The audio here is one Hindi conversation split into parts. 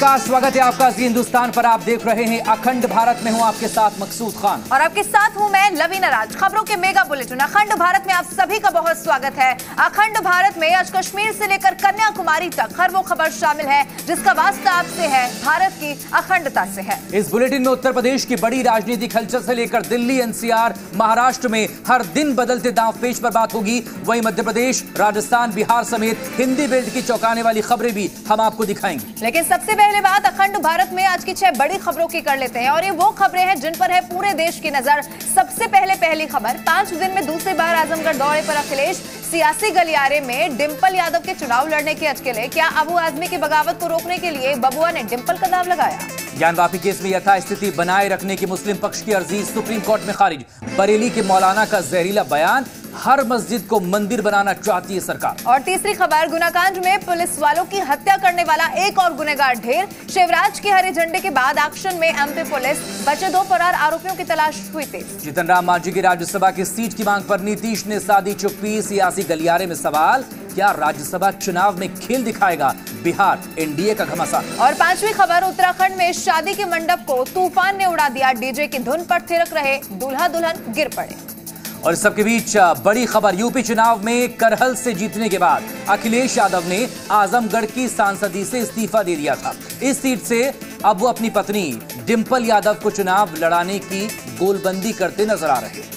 नमस्कार, स्वागत है आपका जी हिंदुस्तान पर। आप देख रहे हैं अखंड भारत में। हूं आपके साथ मकसूद खान और आपके साथ हूं मैं लवीना राज। खबरों के मेगा बुलेटिन अखंड भारत में आप सभी का बहुत स्वागत है। अखंड भारत में आज कश्मीर से लेकर कन्याकुमारी तक हर वो खबर शामिल है जिसका वास्ता आपसे है, भारत की अखंडता से है। इस बुलेटिन में उत्तर प्रदेश की बड़ी राजनीतिक हलचल से लेकर दिल्ली, एनसीआर, महाराष्ट्र में हर दिन बदलते दांवपेच पर बात होगी। वहीं मध्य प्रदेश, राजस्थान, बिहार समेत हिंदी बेल्ट की चौंकाने वाली खबरें भी हम आपको दिखाएंगे। लेकिन सबसे पहले बात अखंड भारत में आज की 6 बड़ी खबरों की कर लेते हैं और ये वो खबरें हैं जिन पर है पूरे देश की नजर। सबसे पहले पहली खबर, 5 दिन में दूसरी बार आजमगढ़ दौरे पर अखिलेश। सियासी गलियारे में डिंपल यादव के चुनाव लड़ने की अटकलें। क्या अबू आजमी की बगावत को रोकने के लिए बबुआ ने डिंपल का दाव लगाया? ज्ञानवापी केस में यथास्थिति बनाए रखने की मुस्लिम पक्ष की अर्जी सुप्रीम कोर्ट में खारिज। बरेली के मौलाना का जहरीला बयान, हर मस्जिद को मंदिर बनाना चाहती है सरकार। और तीसरी खबर, गुनाकांड में पुलिस वालों की हत्या करने वाला एक और गुनेगार ढेर। शिवराज के हरे झंडे के बाद एक्शन में एमपी पुलिस, बचे 2 फरार आरोपियों की तलाश हुई तेज। जीतन राम मांझी की राज्यसभा की सीट की मांग पर नीतीश ने साधी चुप्पी। सियासी गलियारे में सवाल, क्या राज्यसभा चुनाव में खेल दिखाएगा बिहार, एनडीए का घमासान। और 5वीं खबर, उत्तराखंड में शादी के मंडप को तूफान ने उड़ा दिया। डीजे की धुन पर थिरक रहे दूल्हा दुल्हन गिर पड़े। और इस सबके बीच बड़ी खबर, यूपी चुनाव में करहल से जीतने के बाद अखिलेश यादव ने आजमगढ़ की सांसदी से इस्तीफा दे दिया था। इस सीट से अब वो अपनी पत्नी डिंपल यादव को चुनाव लड़ाने की गोलबंदी करते नजर आ रहे हैं।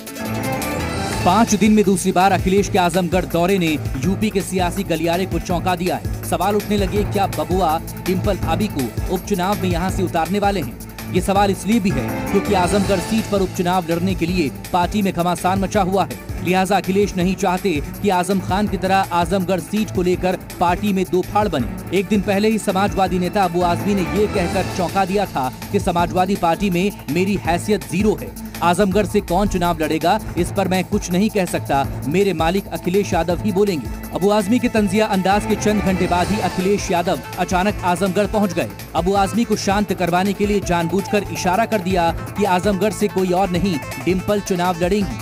5 दिन में दूसरी बार अखिलेश के आजमगढ़ दौरे ने यूपी के सियासी गलियारे को चौंका दिया है। सवाल उठने लगे, क्या बबुआ डिंपल भाभी को उपचुनाव में यहां से उतारने वाले हैं? ये सवाल इसलिए भी है क्योंकि आजमगढ़ सीट पर उपचुनाव लड़ने के लिए पार्टी में घमासान मचा हुआ है। लिहाजा अखिलेश नहीं चाहते कि आजम खान की तरह आजमगढ़ सीट को लेकर पार्टी में 2 फाड़ बने। एक दिन पहले ही समाजवादी नेता अबू आजमी ने ये कहकर चौंका दिया था कि समाजवादी पार्टी में मेरी हैसियत 0 है। आजमगढ़ से कौन चुनाव लड़ेगा इस पर मैं कुछ नहीं कह सकता, मेरे मालिक अखिलेश यादव ही बोलेंगे। अबू आजमी के तंजिया अंदाज के चंद घंटे बाद ही अखिलेश यादव अचानक आजमगढ़ पहुंच गए। अबू आजमी को शांत करवाने के लिए जानबूझकर इशारा कर दिया कि आजमगढ़ से कोई और नहीं, डिंपल चुनाव लड़ेंगी।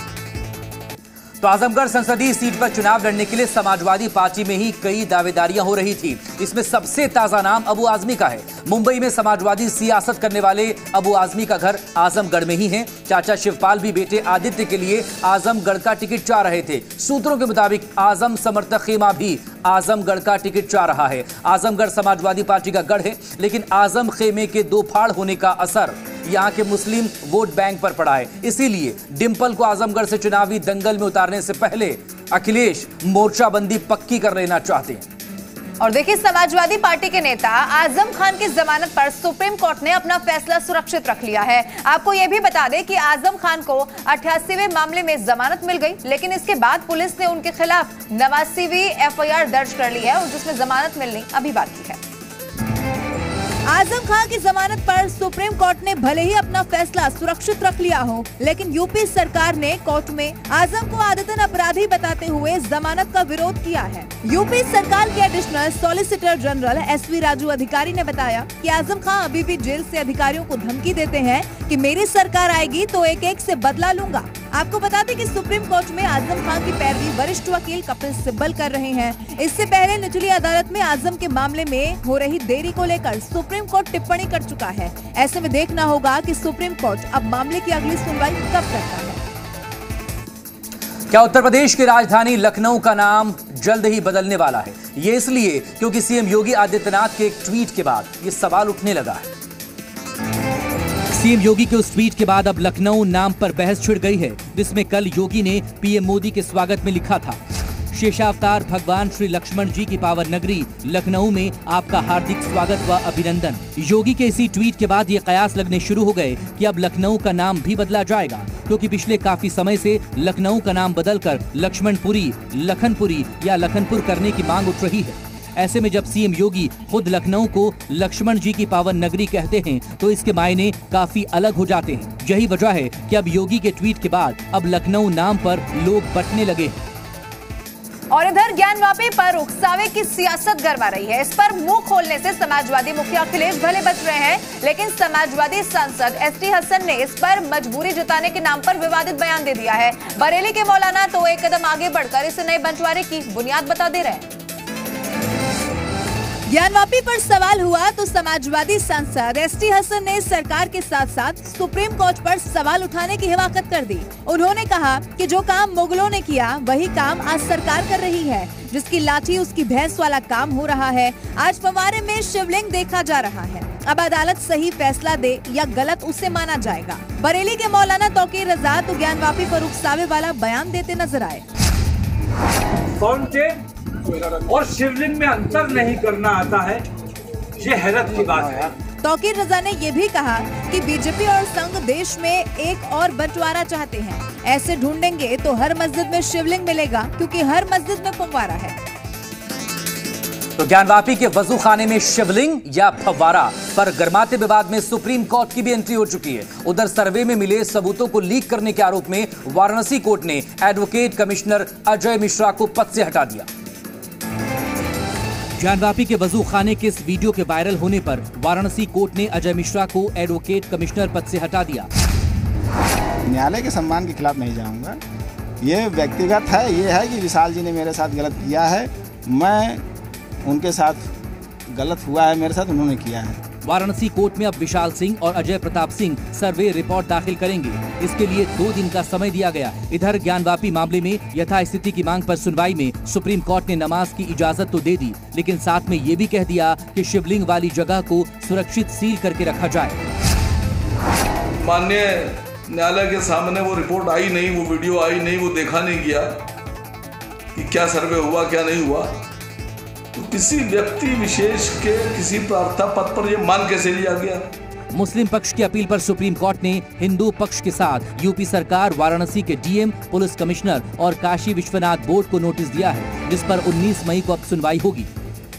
तो आजमगढ़ संसदीय सीट पर चुनाव लड़ने के लिए समाजवादी पार्टी में ही कई दावेदारियां हो रही थी। इसमें सबसे ताजा नाम अबू आजमी का है। मुंबई में समाजवादी सियासत करने वाले अबू आजमी का घर आजमगढ़ में ही है। चाचा शिवपाल भी बेटे आदित्य के लिए आजमगढ़ का टिकट चाह रहे थे। सूत्रों के मुताबिक आजम समर्थक खेमा भी आजमगढ़ का टिकट चाह रहा है। आजमगढ़ समाजवादी पार्टी का गढ़ है, लेकिन आजम खेमे के 2 फाड़ होने का असर यहाँ के मुस्लिम वोट बैंक पर पड़ा है। इसीलिए डिंपल को आजमगढ़ से चुनावी दंगल में उतारने से पहले अखिलेश मोर्चाबंदी पक्की कर लेना चाहते हैं। और देखिए, समाजवादी पार्टी के नेता आजम खान की जमानत पर सुप्रीम कोर्ट ने अपना फैसला सुरक्षित रख लिया है। आपको यह भी बता दें कि आजम खान को 88वें मामले में जमानत मिल गई, लेकिन इसके बाद पुलिस ने उनके खिलाफ 89वीं एफआईआर दर्ज कर ली है, जिसमें जमानत मिलनी अभी बाकी है। आजम खान की जमानत पर सुप्रीम कोर्ट ने भले ही अपना फैसला सुरक्षित रख लिया हो, लेकिन यूपी सरकार ने कोर्ट में आजम को आदतन अपराधी बताते हुए जमानत का विरोध किया है। यूपी सरकार के additional solicitor general SV Raju अधिकारी ने बताया कि आजम खान अभी भी जेल से अधिकारियों को धमकी देते हैं कि मेरी सरकार आएगी तो एक से बदला लूंगा। आपको बता दें कि सुप्रीम कोर्ट में आजम खान की पैरवी वरिष्ठ वकील कपिल सिब्बल कर रहे हैं। इससे पहले निचली अदालत में आजम के मामले में हो रही देरी को लेकर सुप्रीम कोर्ट टिप्पणी कर चुका है। ऐसे में देखना होगा कि सुप्रीम कोर्ट अब मामले की अगली सुनवाई कब करता है। क्या उत्तर प्रदेश की राजधानी लखनऊ का नाम जल्द ही बदलने वाला है? ये इसलिए क्योंकि सीएम योगी आदित्यनाथ के एक ट्वीट के बाद ये सवाल उठने लगा है। सीएम योगी के उस ट्वीट के बाद अब लखनऊ नाम पर बहस छिड़ गई है, जिसमें कल योगी ने पीएम मोदी के स्वागत में लिखा था, शेषावतार भगवान श्री लक्ष्मण जी की पावन नगरी लखनऊ में आपका हार्दिक स्वागत व अभिनंदन। योगी के इसी ट्वीट के बाद ये कयास लगने शुरू हो गए कि अब लखनऊ का नाम भी बदला जाएगा, क्योंकि पिछले काफी समय से लखनऊ का नाम बदलकर लक्ष्मणपुरी, लखनपुरी या लखनपुर करने की मांग उठ रही है। ऐसे में जब सीएम योगी खुद लखनऊ को लक्ष्मण जी की पावन नगरी कहते हैं तो इसके मायने काफी अलग हो जाते हैं। यही वजह है कि अब योगी के ट्वीट के बाद अब लखनऊ नाम पर लोग बंटने लगे हैं। और इधर ज्ञानवापी पर उकसावे की सियासत गरमा रही है। इस पर मुंह खोलने से समाजवादी मुखिया अखिलेश भले बच रहे हैं, लेकिन समाजवादी सांसद SD हसन ने इस पर मजबूरी जताने के नाम पर विवादित बयान दे दिया है। बरेली के मौलाना तो एक कदम आगे बढ़कर इस नए बंटवारे की बुनियाद बता दे रहे हैं। ज्ञानवापी पर सवाल हुआ तो समाजवादी सांसद एसटी हसन ने सरकार के साथ साथ सुप्रीम कोर्ट पर सवाल उठाने की हिमाकत कर दी। उन्होंने कहा कि जो काम मुगलों ने किया वही काम आज सरकार कर रही है। जिसकी लाठी उसकी भैंस वाला काम हो रहा है। आज फव्वारे में शिवलिंग देखा जा रहा है। अब अदालत सही फैसला दे या गलत उसे माना जाएगा। बरेली के मौलाना तौकीर रजा तो ज्ञानवापी पर उकसावे वाला बयान देते नजर आए। फाउंटेन और शिवलिंग में अंतर नहीं करना आता है, ये हैरत की बात है। तौकीर रजा ने ये भी कहा कि बीजेपी और संघ देश में एक और बंटवारा चाहते हैं। ऐसे ढूंढेंगे तो हर मस्जिद में शिवलिंग मिलेगा, क्योंकि हर मस्जिद में फव्वारा है। तो ज्ञानवापी के वजू खाने में शिवलिंग या फव्वारा पर गर्माते विवाद में सुप्रीम कोर्ट की भी एंट्री हो चुकी है। उधर सर्वे में मिले सबूतों को लीक करने के आरोप में वाराणसी कोर्ट ने एडवोकेट कमिश्नर अजय मिश्रा को पद से हटा दिया। ज्ञानवापी के वजू खाने के इस वीडियो के वायरल होने पर वाराणसी कोर्ट ने अजय मिश्रा को एडवोकेट कमिश्नर पद से हटा दिया। न्यायालय के सम्मान के खिलाफ नहीं जाऊंगा। ये व्यक्तिगत है। ये है कि विशाल जी ने मेरे साथ गलत किया है, मैं उनके साथ गलत हुआ है, मेरे साथ उन्होंने किया है। वाराणसी कोर्ट में अब विशाल सिंह और अजय प्रताप सिंह सर्वे रिपोर्ट दाखिल करेंगे। इसके लिए 2 दिन का समय दिया गया। इधर ज्ञानवापी मामले में यथास्थिति की मांग पर सुनवाई में सुप्रीम कोर्ट ने नमाज की इजाजत तो दे दी, लेकिन साथ में ये भी कह दिया कि शिवलिंग वाली जगह को सुरक्षित सील करके रखा जाए। माननीय न्यायालय के सामने वो रिपोर्ट आई नहीं, वो वीडियो आई नहीं, वो देखा नहीं गया कि क्या सर्वे हुआ क्या नहीं हुआ। तो किसी व्यक्ति विशेष के किसी प्रार्थना पद पर यह मान कैसे लिया गया? मुस्लिम पक्ष की अपील पर सुप्रीम कोर्ट ने हिंदू पक्ष के साथ यूपी सरकार, वाराणसी के डीएम, पुलिस कमिश्नर और काशी विश्वनाथ बोर्ड को नोटिस दिया है, जिस पर 19 मई को अब सुनवाई होगी।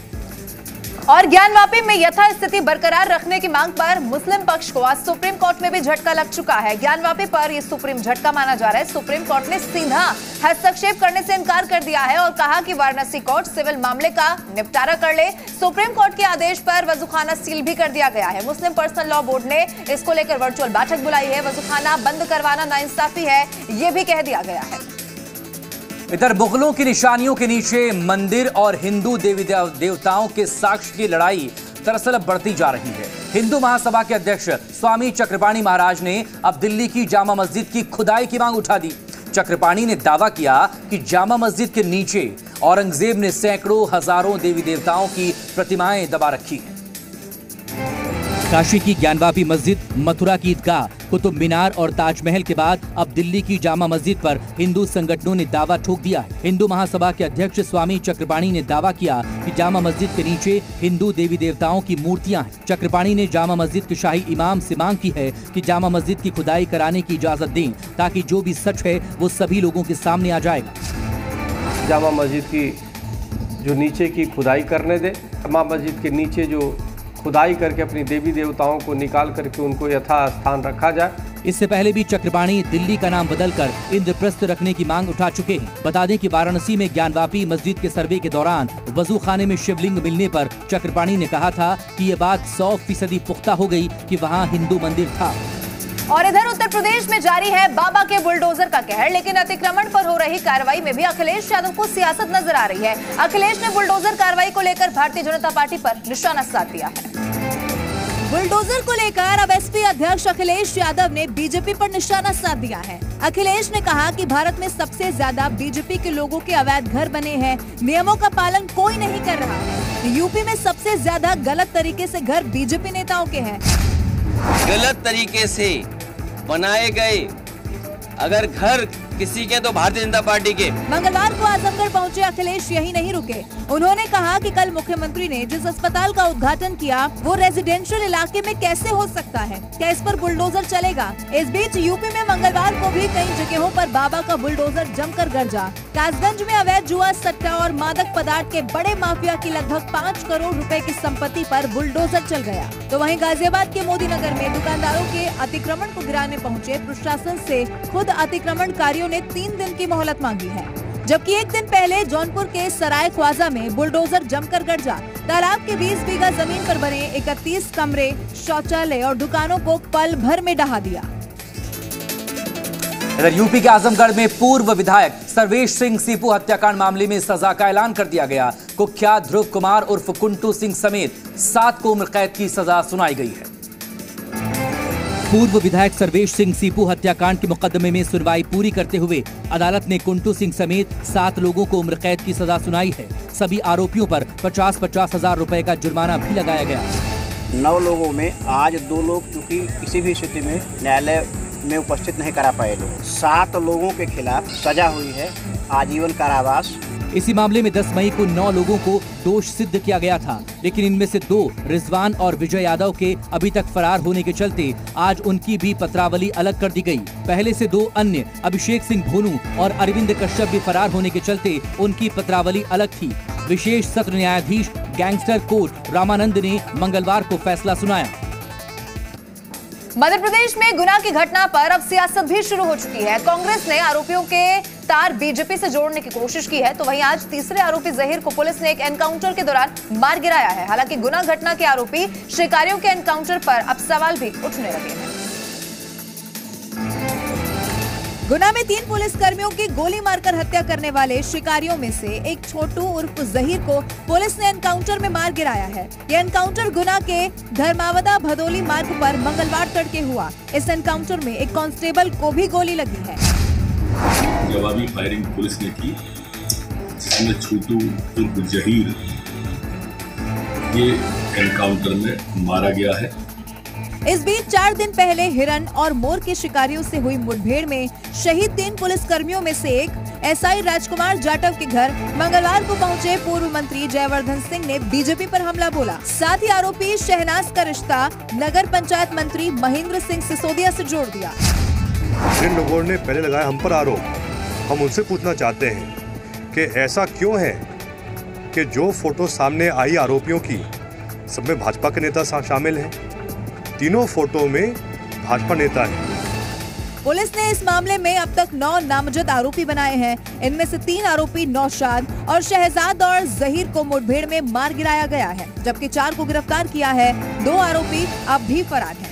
और ज्ञानवापी में यथास्थिति बरकरार रखने की मांग पर मुस्लिम पक्ष को आज सुप्रीम कोर्ट में भी झटका लग चुका है। ज्ञानवापी पर यह सुप्रीम झटका माना जा रहा है। सुप्रीम कोर्ट ने सीधा हस्तक्षेप करने से इनकार कर दिया है और कहा कि वाराणसी कोर्ट सिविल मामले का निपटारा कर ले। सुप्रीम कोर्ट के आदेश पर वजूखाना सील भी कर दिया गया है। मुस्लिम पर्सनल लॉ बोर्ड ने इसको लेकर वर्चुअल बैठक बुलाई है। वजूखाना बंद करवाना नाइंसाफी है, ये भी कह दिया गया है। इधर मुगलों की निशानियों के नीचे मंदिर और हिंदू देवी देवताओं के साक्ष्य की लड़ाई दरअसल अब बढ़ती जा रही है। हिंदू महासभा के अध्यक्ष स्वामी चक्रपाणी महाराज ने अब दिल्ली की जामा मस्जिद की खुदाई की मांग उठा दी। चक्रपाणी ने दावा किया कि जामा मस्जिद के नीचे औरंगजेब ने सैकड़ों हजारों देवी देवताओं की प्रतिमाएं दबा रखी हैं। काशी की ज्ञानवापी मस्जिद, मथुरा की ईदगाह, कुतुब मीनार और ताजमहल के बाद अब दिल्ली की जामा मस्जिद पर हिंदू संगठनों ने दावा ठोक दिया है। हिंदू महासभा के अध्यक्ष स्वामी चक्रपाणी ने दावा किया कि जामा मस्जिद के नीचे हिंदू देवी देवताओं की मूर्तियां हैं। चक्रपाणी ने जामा मस्जिद के शाही इमाम से मांग की है कि जामा मस्जिद की खुदाई कराने की इजाजत दें, ताकि जो भी सच है वो सभी लोगों के सामने आ जाएगा। जामा मस्जिद की जो नीचे की खुदाई करने दे, जामा मस्जिद के नीचे जो खुदाई करके अपनी देवी देवताओं को निकाल करके उनको यथास्थान रखा जाए। इससे पहले भी चक्रपाणी दिल्ली का नाम बदलकर इंद्रप्रस्थ रखने की मांग उठा चुके हैं। बता दें कि वाराणसी में ज्ञानवापी मस्जिद के सर्वे के दौरान वजू खाने में शिवलिंग मिलने पर चक्रपाणी ने कहा था कि ये बात 100% पुख्ता हो गई कि वहाँ हिंदू मंदिर था। और इधर उत्तर प्रदेश में जारी है बाबा के बुलडोजर का कहर, लेकिन अतिक्रमण पर हो रही कार्रवाई में भी अखिलेश यादव को सियासत नजर आ रही है। अखिलेश ने बुलडोजर कार्रवाई को लेकर भारतीय जनता पार्टी पर निशाना साध दिया है। बुलडोजर को लेकर अब एसपी अध्यक्ष अखिलेश यादव ने बीजेपी पर निशाना साध दिया है। अखिलेश ने कहा कि भारत में सबसे ज्यादा बीजेपी के लोगों के अवैध घर बने हैं, नियमों का पालन कोई नहीं कर रहा है। यूपी में सबसे ज्यादा गलत तरीके से घर बीजेपी नेताओं के हैं। गलत तरीके से बनाए गए अगर घर किसी के तो भारतीय जनता पार्टी के। मंगलवार को आजमगढ़ पहुंचे अखिलेश यही नहीं रुके। उन्होंने कहा कि कल मुख्यमंत्री ने जिस अस्पताल का उद्घाटन किया वो रेजिडेंशियल इलाके में कैसे हो सकता है, क्या इस पर बुलडोजर चलेगा? इस बीच यूपी में मंगलवार को भी कई जगहों पर बाबा का बुलडोजर जमकर गरजा। कासगंज में अवैध जुआ, सट्टा और मादक पदार्थ के बड़े माफिया की लगभग 5 करोड़ रुपए की संपत्ति पर बुलडोजर चल गया। तो वहीं गाजियाबाद के मोदी नगर में दुकानदारों के अतिक्रमण को गिराने पहुंचे प्रशासन से खुद अतिक्रमणकारियों ने 3 दिन की मोहलत मांगी है, जबकि 1 दिन पहले जौनपुर के सराय ख्वाजा में बुलडोजर जमकर गरजा। तालाब के 20 बीघा जमीन पर बने 31 कमरे, शौचालय और दुकानों को पल भर में ढहा दिया। इधर यूपी के आजमगढ़ में पूर्व विधायक सर्वेश सिंह सीपू हत्याकांड मामले में सजा का ऐलान कर दिया गया। कुख्यात ध्रुव कुमार उर्फ कुंटू सिंह समेत 7 को उम्र कैद की सजा सुनाई गई है। पूर्व विधायक सर्वेश सिंह सीपू हत्याकांड के मुकदमे में सुनवाई पूरी करते हुए अदालत ने कुंटू सिंह समेत 7 लोगों को उम्र कैद की सजा सुनाई है। सभी आरोपियों पर 50-50 हजार रुपए का जुर्माना भी लगाया गया। 9 लोगों में आज 2 लोग चूंकि किसी भी स्थिति में न्यायालय में उपस्थित नहीं करा पाए लोग, 7 लोगों के खिलाफ सजा हुई है आजीवन कारावास। इसी मामले में 10 मई को 9 लोगों को दोष सिद्ध किया गया था, लेकिन इनमें से 2 रिजवान और विजय यादव के अभी तक फरार होने के चलते आज उनकी भी पत्रावली अलग कर दी गई। पहले से 2 अन्य अभिषेक सिंह भोनू और अरविंद कश्यप भी फरार होने के चलते उनकी पत्रावली अलग थी। विशेष सत्र न्यायाधीश गैंगस्टर कोर्ट रामानंद ने मंगलवार को फैसला सुनाया। मध्य प्रदेश में गुना की घटना पर अब सियासत भी शुरू हो चुकी है। कांग्रेस ने आरोपियों के तार बीजेपी से जोड़ने की कोशिश की है, तो वहीं आज तीसरे आरोपी जहीर को पुलिस ने एक एनकाउंटर के दौरान मार गिराया है। हालांकि गुना घटना के आरोपी शिकारियों के एनकाउंटर पर अब सवाल भी उठने लगे हैं। गुना में 3 पुलिसकर्मियों की गोली मारकर हत्या करने वाले शिकारियों में से एक छोटू उर्फ जहीर को पुलिस ने एनकाउंटर में मार गिराया है। ये एनकाउंटर गुना के धर्मावदा भदोली मार्ग पर मंगलवार तड़के हुआ। इस एनकाउंटर में एक कांस्टेबल को भी गोली लगी है। जवाबी फायरिंग पुलिस ने की, जिसमें छोटू उर्फ जहीर ये एनकाउंटर में मारा गया है। इस बीच 4 दिन पहले हिरन और मोर के शिकारियों से हुई मुठभेड़ में शहीद 3 पुलिसकर्मियों में से एक एसआई राजकुमार जाटव के घर मंगलवार को पहुंचे पूर्व मंत्री जयवर्धन सिंह ने बीजेपी पर हमला बोला। साथ ही आरोपी शहनाज का रिश्ता नगर पंचायत मंत्री महेंद्र सिंह सिसोदिया से जोड़ दिया। जिन लोगों ने पहले लगाया हम पर आरोप, हम उनसे पूछना चाहते हैं कि ऐसा क्यों है कि जो फोटो सामने आई आरोपियों की, सब में भाजपा के नेता शामिल हैं। तीनों फोटो में भाजपा नेता है। पुलिस ने इस मामले में अब तक 9 नामजद आरोपी बनाए हैं। इनमें से 3 आरोपी नौशाद और शहजाद और जहीर को मुठभेड़ में मार गिराया गया है, जबकि 4 को गिरफ्तार किया है। 2 आरोपी अब भी फरार हैं।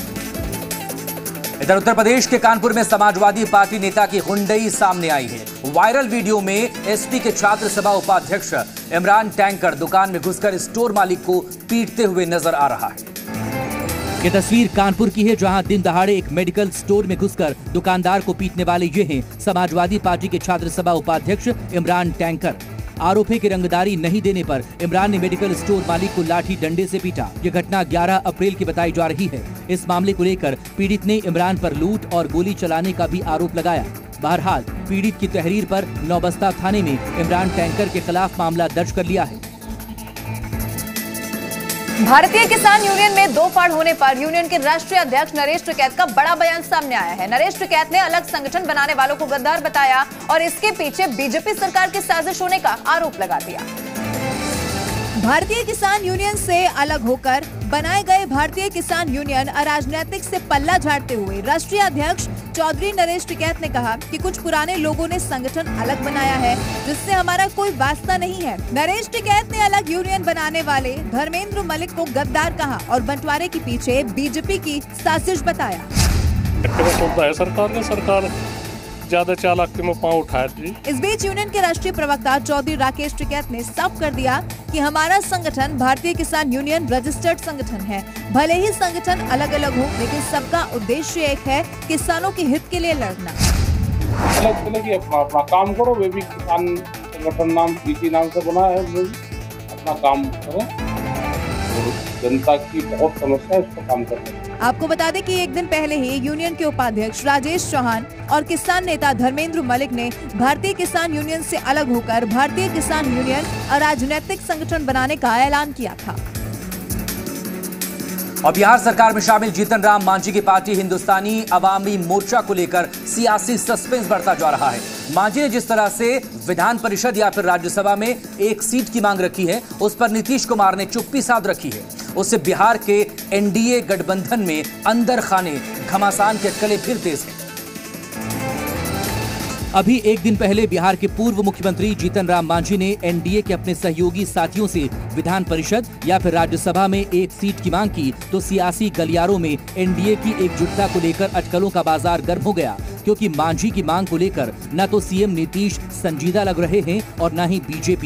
इधर उत्तर प्रदेश के कानपुर में समाजवादी पार्टी नेता की हुंडई सामने आई है। वायरल वीडियो में एसपी के छात्र सभा उपाध्यक्ष इमरान टैंकर दुकान में घुसकर स्टोर मालिक को पीटते हुए नजर आ रहा है। ये तस्वीर कानपुर की है, जहां दिन दहाड़े एक मेडिकल स्टोर में घुसकर दुकानदार को पीटने वाले ये हैं समाजवादी पार्टी के छात्र सभा उपाध्यक्ष इमरान टैंकर। आरोप है कि रंगदारी नहीं देने पर इमरान ने मेडिकल स्टोर मालिक को लाठी डंडे से पीटा। ये घटना 11 अप्रैल की बताई जा रही है। इस मामले को लेकर पीड़ित ने इमरान पर लूट और गोली चलाने का भी आरोप लगाया। बहरहाल पीड़ित की तहरीर पर नौबस्ता थाने में इमरान टैंकर के खिलाफ मामला दर्ज कर लिया है। भारतीय किसान यूनियन में 2 फाड़ होने पर यूनियन के राष्ट्रीय अध्यक्ष नरेश टिकैत का बड़ा बयान सामने आया है। नरेश टिकैत ने अलग संगठन बनाने वालों को गद्दार बताया और इसके पीछे बीजेपी सरकार की साजिश होने का आरोप लगा दिया। भारतीय किसान यूनियन से अलग होकर बनाए गए भारतीय किसान यूनियन अराजनैतिक से पल्ला झाड़ते हुए राष्ट्रीय अध्यक्ष चौधरी नरेश टिकैत ने कहा कि कुछ पुराने लोगों ने संगठन अलग बनाया है, जिससे हमारा कोई वास्ता नहीं है। नरेश टिकैत ने अलग यूनियन बनाने वाले धर्मेंद्र मलिक को गद्दार कहा और बंटवारे के पीछे बीजेपी की साजिश बताया। सरकार ज्यादा चालाकी में पांव उठाया थी। इस बीच यूनियन के राष्ट्रीय प्रवक्ता चौधरी राकेश टिकैत ने साफ कर दिया कि हमारा संगठन भारतीय किसान यूनियन रजिस्टर्ड संगठन है। भले ही संगठन अलग अलग हो, लेकिन सबका उद्देश्य एक है, किसानों के हित के लिए लड़ना। अलग अपना काम करो, वे भी किसान संगठन नाम किसी नाम से बना है, वो अपना काम करो और जनता की बहुत समस्या है, इस पर काम करना। आपको बता दें कि एक दिन पहले ही यूनियन के उपाध्यक्ष राजेश चौहान और किसान नेता धर्मेंद्र मलिक ने भारतीय किसान यूनियन से अलग होकर भारतीय किसान यूनियन अराजनैतिक संगठन बनाने का ऐलान किया था। और बिहार सरकार में शामिल जीतन राम मांझी की पार्टी हिंदुस्तानी अवामी मोर्चा को लेकर सियासी सस्पेंस बढ़ता जा रहा है। मांझी ने जिस तरह से विधान परिषद या फिर राज्यसभा में एक सीट की मांग रखी है, उस पर नीतीश कुमार ने चुप्पी साध रखी है। उससे बिहार के एनडीए गठबंधन में अंदर खाने घमासान के अटकलें फिर तेज हैं। अभी एक दिन पहले बिहार के पूर्व मुख्यमंत्री जीतन राम मांझी ने एनडीए के अपने सहयोगी साथियों से विधान परिषद या फिर राज्यसभा में एक सीट की मांग की, तो सियासी गलियारों में एनडीए की एकजुटता को लेकर अटकलों का बाजार गर्म हो गया, क्योंकि मांझी की मांग को लेकर न तो सीएम नीतीश संजीदा लग रहे हैं और न ही बीजेपी।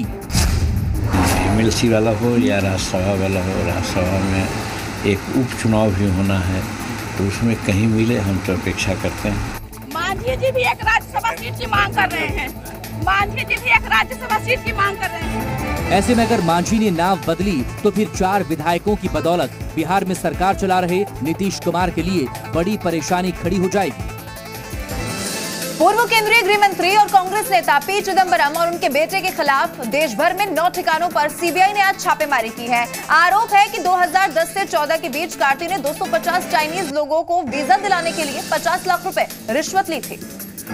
एमएलसी वाला हो या राज्यसभा वाला हो, राज्यसभा में एक उपचुनाव भी होना है, तो उसमें कहीं मिले हम तो अपेक्षा करते हैं। मांझी जी भी एक राज्यसभा सीट की मांग कर रहे हैं। मांझी जी भी एक राज्यसभा सीट की मांग कर रहे हैं। ऐसे में अगर मांझी ने नाव बदली तो फिर 4 विधायकों की बदौलत बिहार में सरकार चला रहे नीतीश कुमार के लिए बड़ी परेशानी खड़ी हो जाएगी। पूर्व केंद्रीय गृह मंत्री और कांग्रेस नेता पी चिदंबरम और उनके बेटे के खिलाफ देश भर में 9 ठिकानों पर सीबीआई ने आज छापेमारी की है। आरोप है कि 2010 से 14 के बीच कार्ति ने 250 चाइनीज लोगों को वीजा दिलाने के लिए 50 लाख रुपए रिश्वत ली थी।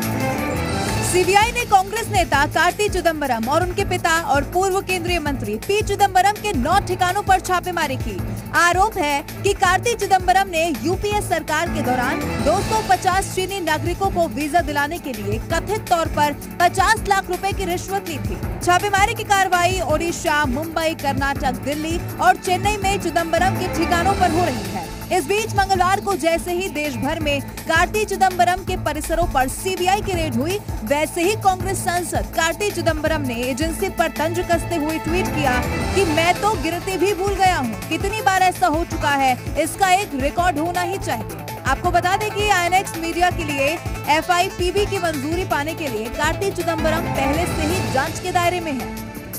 सीबीआई ने कांग्रेस नेता कार्ति चिदंबरम और उनके पिता और पूर्व केंद्रीय मंत्री पी चिदंबरम के 9 ठिकानों पर छापेमारी की। आरोप है कि कार्ति चिदंबरम ने यूपीए सरकार के दौरान 250 चीनी नागरिकों को वीजा दिलाने के लिए कथित तौर पर 50 लाख रुपए की रिश्वत ली थी। छापेमारी की कार्रवाई ओडिशा, मुंबई, कर्नाटक, दिल्ली और चेन्नई में चिदंबरम के ठिकानों पर हो रही है। इस बीच मंगलवार को जैसे ही देश भर में कार्ति चिदंबरम के परिसरों पर सीबीआई की रेड हुई, वैसे ही कांग्रेस सांसद कार्ति चिदंबरम ने एजेंसी पर तंज कसते हुए ट्वीट किया कि मैं तो गिरते भी भूल गया हूँ। कितनी बार ऐसा हो चुका है, इसका एक रिकॉर्ड होना ही चाहिए। आपको बता दें कि आईएनएक्स मीडिया के लिए FIPB की मंजूरी पाने के लिए कार्ति चिदंबरम पहले से ही जांच के दायरे में है।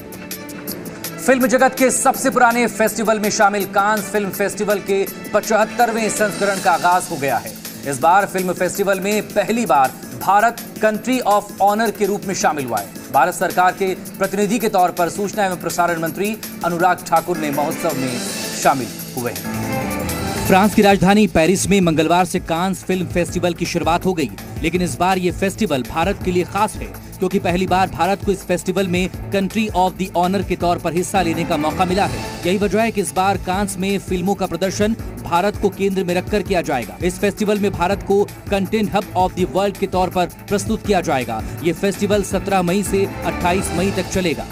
फिल्म जगत के सबसे पुराने फेस्टिवल में शामिल कांस फिल्म फेस्टिवल के 75वें संस्करण का आगाज हो गया है। इस बार फिल्म फेस्टिवल में पहली बार भारत कंट्री ऑफ ऑनर के रूप में शामिल हुआ है। भारत सरकार के प्रतिनिधि के तौर पर सूचना एवं प्रसारण मंत्री अनुराग ठाकुर ने महोत्सव में शामिल हुए हैं। फ्रांस की राजधानी पेरिस में मंगलवार से कांस फिल्म फेस्टिवल की शुरुआत हो गई, लेकिन इस बार ये फेस्टिवल भारत के लिए खास है, क्योंकि पहली बार भारत को इस फेस्टिवल में कंट्री ऑफ द ऑनर के तौर पर हिस्सा लेने का मौका मिला है। यही वजह है कि इस बार कांस में फिल्मों का प्रदर्शन भारत को केंद्र में रखकर किया जाएगा। इस फेस्टिवल में भारत को content hub of the world के तौर पर प्रस्तुत किया जाएगा। ये फेस्टिवल 17 मई से 28 मई तक चलेगा।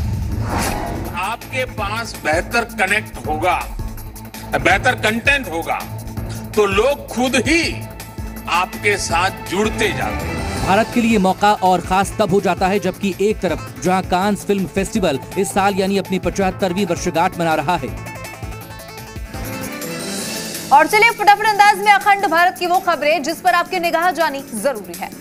आपके पास बेहतर कनेक्ट होगा, बेहतर कंटेंट होगा, तो लोग खुद ही आपके साथ जुड़ते जाते हैं। भारत के लिए मौका और खास तब हो जाता है जबकि एक तरफ जहां कांस फिल्म फेस्टिवल इस साल यानी अपनी 75वीं वर्षगांठ मना रहा है। और चलिए फटाफट अंदाज में अखंड भारत की वो खबरें जिस पर आपकी निगाह जानी जरूरी है।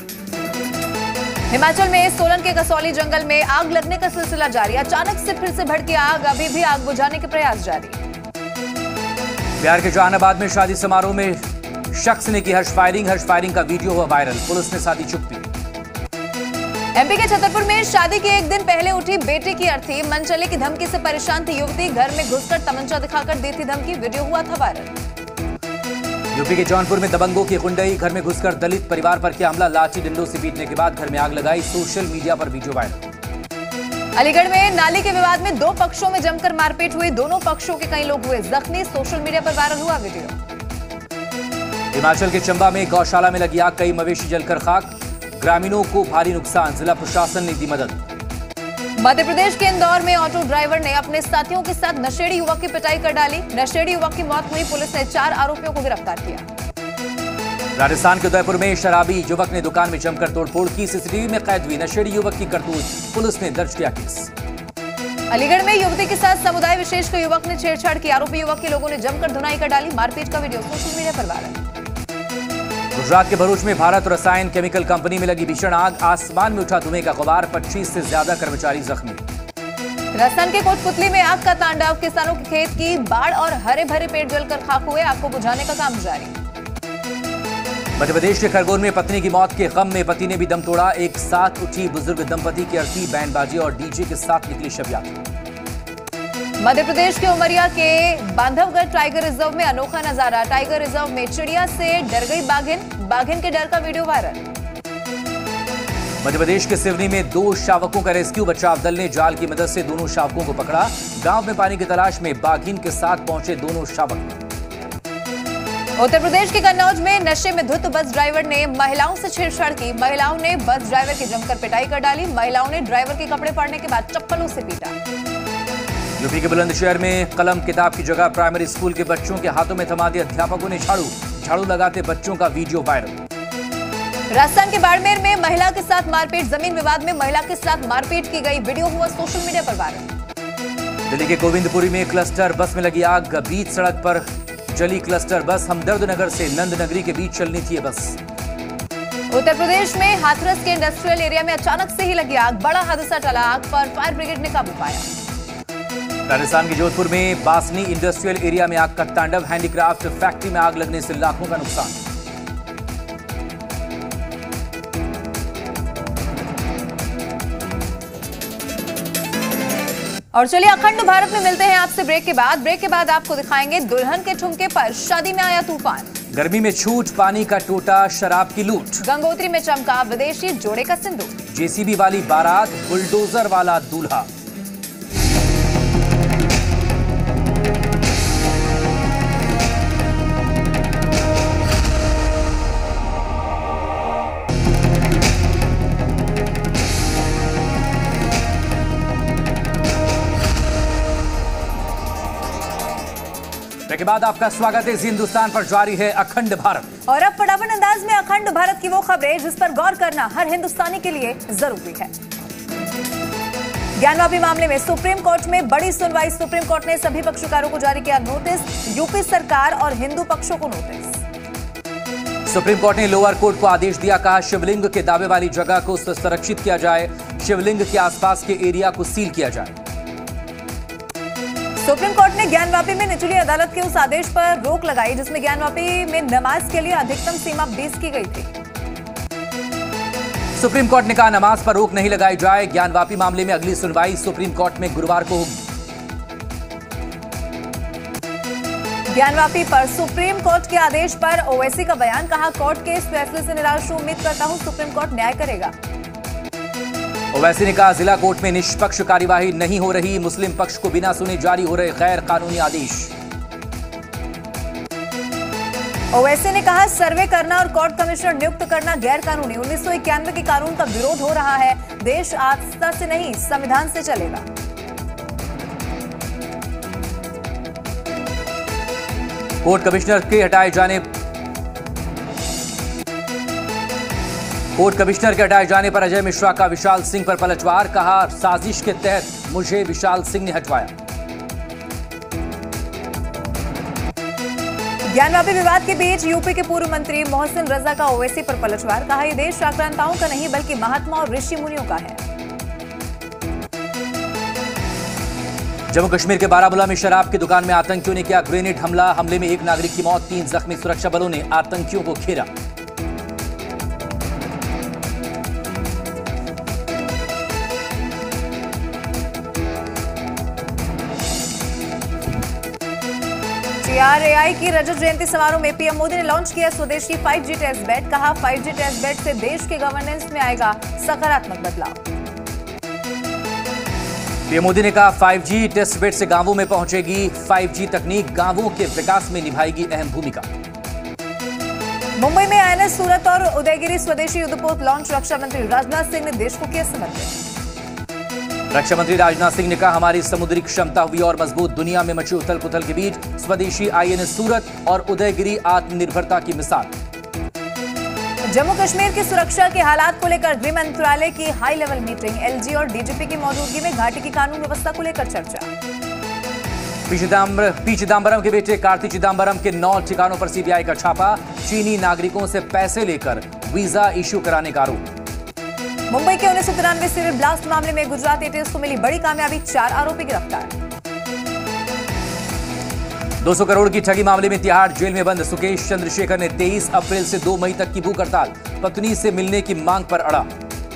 हिमाचल में सोलन के कसौली जंगल में आग लगने का सिलसिला जारी। अचानक से फिर से भड़की आग, अभी भी आग बुझाने के प्रयास जारी। बिहार के जहानाबाद में शादी समारोह में शख्स ने की हर्ष फायरिंग का वीडियो हुआ वायरल। पुलिस ने साधी चुप्पी। एमपी के छतरपुर में शादी के एक दिन पहले उठी बेटे की अर्थी। मनचले की धमकी से परेशान थी युवती, घर में घुसकर तमंचा दिखाकर दी थी धमकी। वीडियो हुआ था वायरल। यूपी के जौनपुर में दबंगों की गुंडई, घर में घुसकर दलित परिवार पर किया हमला। लाठी डंडों से पीटने के बाद घर में आग लगाई। सोशल मीडिया पर वीडियो वायरल। अलीगढ़ में नाली के विवाद में 2 पक्षों में जमकर मारपीट हुई। दोनों पक्षों के कई लोग हुए जख्मी। सोशल मीडिया पर वायरल हुआ वीडियो। हिमाचल के चंबा में गौशाला में लगी आग, कई मवेशी जलकर खाक। ग्रामीणों को भारी नुकसान, जिला प्रशासन ने दी मदद। मध्य प्रदेश के इंदौर में ऑटो ड्राइवर ने अपने साथियों के साथ नशेड़ी युवक की पिटाई कर डाली। नशेड़ी युवक की मौत हुई। पुलिस ने 4 आरोपियों को गिरफ्तार किया। राजस्थान के उदयपुर में शराबी युवक ने दुकान में जमकर तोड़फोड़ की। सीसीटीवी में कैद हुई नशेड़ी युवक की करतूत। पुलिस ने दर्ज किया केस। अलीगढ़ में युवती के साथ समुदाय विशेष के युवक ने छेड़छाड़ की। आरोपी युवक के लोगों ने जमकर धुनाई कर डाली। मारपीट का वीडियो सोशल मीडिया पर वायरल। गुजरात के भरूच में भारत रसायन केमिकल कंपनी में लगी भीषण आग। आसमान में उठा धुएं का गुबार। 25 से ज्यादा कर्मचारी जख्मी। राजस्थान के कोटपुतली में आग का तांडव। किसानों के खेत की बाढ़ और हरे भरे पेड़ जलकर खाक हुए। आग को बुझाने का काम जारी। मध्य प्रदेश के खरगोन में पत्नी की मौत के गम में पति ने भी दम तोड़ा। एक साथ उठी बुजुर्ग दंपति की अर्थी, बैंडबाजी और डीजे के साथ निकली शव यात्रा। मध्य प्रदेश के उमरिया के बांधवगढ़ टाइगर रिजर्व में अनोखा नजारा। टाइगर रिजर्व में चिड़िया से डर गई बाघिन के डर का वीडियो वायरल। मध्य प्रदेश के सिवनी में 2 शावकों का रेस्क्यू। बचाव दल ने जाल की मदद से दोनों शावकों को पकड़ा। गांव में पानी की तलाश में बाघिन के साथ पहुंचे दोनों शावक। उत्तर प्रदेश के कन्नौज में नशे में धुत बस ड्राइवर ने महिलाओं से छेड़छाड़ की। महिलाओं ने बस ड्राइवर की जमकर पिटाई कर डाली। महिलाओं ने ड्राइवर के कपड़े फाड़ने के बाद चप्पलों से पीटा। यूपी के बुलंदशहर में कलम किताब की जगह प्राइमरी स्कूल के बच्चों के हाथों में थमा दिया अध्यापकों ने झाड़ू लगाते बच्चों का वीडियो वायरल। राजस्थान के बाड़मेर में महिला के साथ मारपीट। जमीन विवाद में महिला के साथ मारपीट की गई, वीडियो हुआ सोशल मीडिया पर वायरल। दिल्ली के गोविंदपुरी में क्लस्टर बस में लगी आग। बीच सड़क पर जली क्लस्टर बस। हमदर्द नगर से नंद नगरी के बीच चलनी थी ये बस। उत्तर प्रदेश में हाथरस के इंडस्ट्रियल एरिया में अचानक से ही लगी आग। बड़ा हादसा टला, आग पर फायर ब्रिगेड ने काबू पाया। राजस्थान के जोधपुर में बासनी इंडस्ट्रियल एरिया में आग का तांडव। हैंडीक्राफ्ट फैक्ट्री में आग लगने से लाखों का नुकसान। और चलिए अखंड भारत में मिलते हैं आपसे ब्रेक के बाद। ब्रेक के बाद आपको दिखाएंगे दुल्हन के ठुमके पर शादी में आया तूफान। गर्मी में छूट, पानी का टोटा, शराब की लूट। गंगोत्री में चमका विदेशी जोड़े का सिंदूर। जेसीबी वाली बारात, बुलडोजर वाला दूल्हा। के बाद आपका स्वागत है। हिंदुस्तान पर जारी है अखंड भारत। और अब फटाफट अंदाज में अखंड भारत की वो खबरें जिस पर गौर करना हर हिंदुस्तानी के लिए जरूरी है। ज्ञानवापी मामले में सुप्रीम कोर्ट में बड़ी सुनवाई। सुप्रीम कोर्ट ने सभी पक्षकारों को जारी किया नोटिस। यूपी सरकार और हिंदू पक्षों को नोटिस। सुप्रीम कोर्ट ने लोअर कोर्ट को आदेश दिया। कहा शिवलिंग के दावे वाली जगह को संरक्षित किया जाए। शिवलिंग के आसपास के एरिया को सील किया जाए। सुप्रीम कोर्ट ने ज्ञानवापी में निचली अदालत के उस आदेश पर रोक लगाई जिसमें ज्ञानवापी में नमाज के लिए अधिकतम सीमा 20 की गई थी। सुप्रीम कोर्ट ने कहा नमाज पर रोक नहीं लगाई जाए। ज्ञानवापी मामले में अगली सुनवाई सुप्रीम कोर्ट में गुरुवार को होगी। ज्ञानवापी पर सुप्रीम कोर्ट के आदेश पर ओवैसी का बयान। कहा कोर्ट के इस फैसले से निराश हूं, उम्मीद करता हूं सुप्रीम कोर्ट न्याय करेगा। ओवैसी ने कहा जिला कोर्ट में निष्पक्ष कार्यवाही नहीं हो रही। मुस्लिम पक्ष को बिना सुने जारी हो रहे गैर कानूनी आदेश। ओवैसी ने कहा सर्वे करना और कोर्ट कमिश्नर नियुक्त करना गैर कानूनी। 1991 के कानून का विरोध हो रहा है। देश आस्था से नहीं संविधान से चलेगा। कोर्ट कमिश्नर के हटाए जाने पर अजय मिश्रा का विशाल सिंह पर पलटवार। कहा साजिश के तहत मुझे विशाल सिंह ने हटवाया। ज्ञानवापी विवाद के बीच यूपी के पूर्व मंत्री मोहसिन रजा का ओवैसी पर पलटवार। कहा यह देश आक्रांताओं का नहीं बल्कि महात्मा और ऋषि मुनियों का है। जम्मू कश्मीर के बारामूला में शराब की दुकान में आतंकियों ने किया ग्रेनेड हमला। हमले में एक नागरिक की मौत, 3 जख्मी। सुरक्षा बलों ने आतंकियों को घेरा। TRAI की रजत जयंती समारोह में पीएम मोदी ने लॉन्च किया स्वदेशी 5G टेस्ट बेड। कहा 5G टेस्ट बेड से देश के गवर्नेंस में आएगा सकारात्मक बदलाव। पीएम मोदी ने कहा 5G टेस्ट बेड से गांवों में पहुंचेगी 5G तकनीक, गांवों के विकास में निभाएगी अहम भूमिका। मुंबई में INS सूरत और उदयगिरी स्वदेशी युद्धपोत लॉन्च। रक्षा मंत्री राजनाथ सिंह ने देश को किया समर्पित। रक्षा मंत्री राजनाथ सिंह ने कहा हमारी समुद्री क्षमता हुई और मजबूत। दुनिया में मची उथल पुथल के बीच स्वदेशी INS सूरत और उदयगिरी आत्मनिर्भरता की मिसाल। जम्मू कश्मीर की सुरक्षा के हालात को लेकर गृह मंत्रालय की हाई लेवल मीटिंग। LG और DGP की मौजूदगी में घाटी की कानून व्यवस्था को लेकर चर्चा। पी चिदम्बरम के बेटे कार्ति चिदम्बरम के 9 ठिकानों पर CBI का छापा। चीनी नागरिकों से पैसे लेकर वीजा इश्यू कराने का आरोप। मुंबई के 1993 सिविल ब्लास्ट मामले में गुजरात ATS को मिली बड़ी कामयाबी। 4 आरोपी गिरफ्तार। 200 करोड़ की ठगी मामले में तिहाड़ जेल में बंद सुकेश चंद्रशेखर ने 23 अप्रैल से 2 मई तक की भूख हड़ताल। पत्नी से मिलने की मांग पर अड़ा।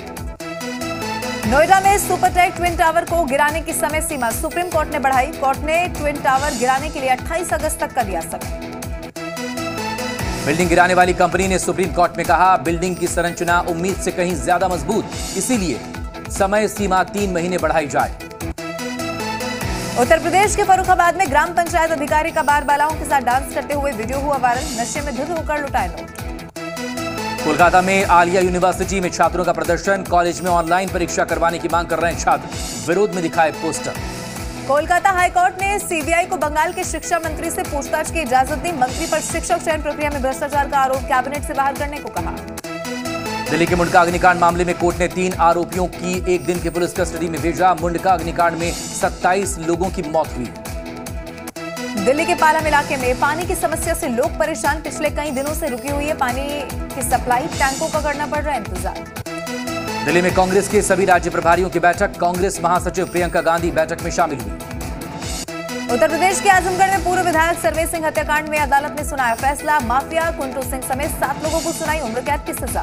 नोएडा में सुपरटेक ट्विन टावर को गिराने की समय सीमा सुप्रीम कोर्ट ने बढ़ाई। कोर्ट ने ट्विन टावर गिराने के लिए 28 अगस्त तक का दिया समय। बिल्डिंग गिराने वाली कंपनी ने सुप्रीम कोर्ट में कहा बिल्डिंग की संरचना उम्मीद से कहीं ज्यादा मजबूत, इसीलिए समय सीमा 3 महीने बढ़ाई जाए। उत्तर प्रदेश के फर्रुखाबाद में ग्राम पंचायत अधिकारी का बार बालाओं के साथ डांस करते हुए वीडियो हुआ वायरल। नशे में धुत होकर लुटाए नोट। कोलकाता में आलिया यूनिवर्सिटी में छात्रों का प्रदर्शन। कॉलेज में ऑनलाइन परीक्षा करवाने की मांग कर रहे हैं छात्र, विरोध में दिखाए पोस्टर। कोलकाता हाईकोर्ट ने सीबीआई को बंगाल के शिक्षा मंत्री से पूछताछ की इजाजत दी। मंत्री पर शिक्षक चयन प्रक्रिया में भ्रष्टाचार का आरोप कैबिनेट से बाहर करने को कहा। दिल्ली के मुंडका अग्निकांड मामले में कोर्ट ने 3 आरोपियों की 1 दिन की पुलिस कस्टडी में भेजा। मुंडका अग्निकांड में 27 लोगों की मौत हुई। दिल्ली के पालम इलाके में पानी की समस्या से लोग परेशान। पिछले कई दिनों से रुकी हुई है पानी की सप्लाई। टैंकों का करना पड़ रहा है इंतजार। दिल्ली में कांग्रेस के सभी राज्य प्रभारियों की बैठक। कांग्रेस महासचिव प्रियंका गांधी बैठक में शामिल हुई। उत्तर प्रदेश के आजमगढ़ में पूर्व विधायक सर्वेश सिंह हत्याकांड में अदालत ने सुनाया फैसला। माफिया कुंटू सिंह समेत 7 लोगों को सुनाई उम्र कैद की सजा।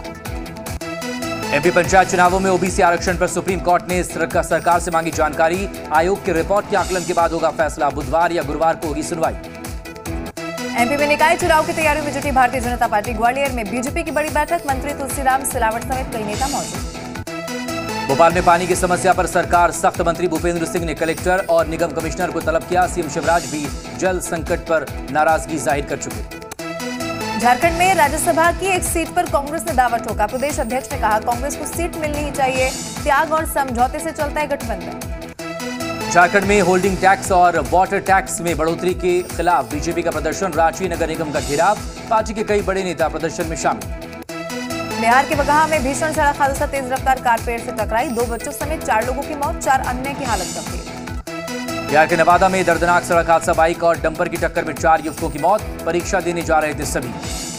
एमपी पंचायत चुनावों में ओबीसी आरक्षण पर सुप्रीम कोर्ट ने सरकार से मांगी जानकारी। आयोग के रिपोर्ट के आकलन के बाद होगा फैसला। बुधवार या गुरुवार को होगी सुनवाई। एमपी में निकाय चुनाव की तैयारियों में जुटी भारतीय जनता पार्टी। ग्वालियर में बीजेपी की बड़ी बैठक। मंत्री तुलसीराम सिलावट समेत कई नेता मौजूद। भोपाल में पानी की समस्या पर सरकार सख्त। मंत्री भूपेंद्र सिंह ने कलेक्टर और निगम कमिश्नर को तलब किया। सीएम शिवराज भी जल संकट पर नाराजगी जाहिर कर चुके। झारखंड में राज्यसभा की एक सीट पर कांग्रेस ने दावा ठोका। प्रदेश अध्यक्ष ने कहा कांग्रेस को सीट मिलनी ही चाहिए। त्याग और समझौते से चलता है गठबंधन। झारखंड में होल्डिंग टैक्स और वाटर टैक्स में बढ़ोतरी के खिलाफ बीजेपी का प्रदर्शन। रांची नगर निगम का घेराव। पार्टी के कई बड़े नेता प्रदर्शन में शामिल। बिहार के बगहा में भीषण सड़क हादसा। तेज रफ्तार कार पेड़ से टकराई। 2 बच्चों समेत 4 लोगों की मौत, 4 अन्य की हालत गंभीर। बिहार के नवादा में दर्दनाक सड़क हादसा। बाइक और डंपर की टक्कर में 4 युवकों की मौत। परीक्षा देने जा रहे थे सभी।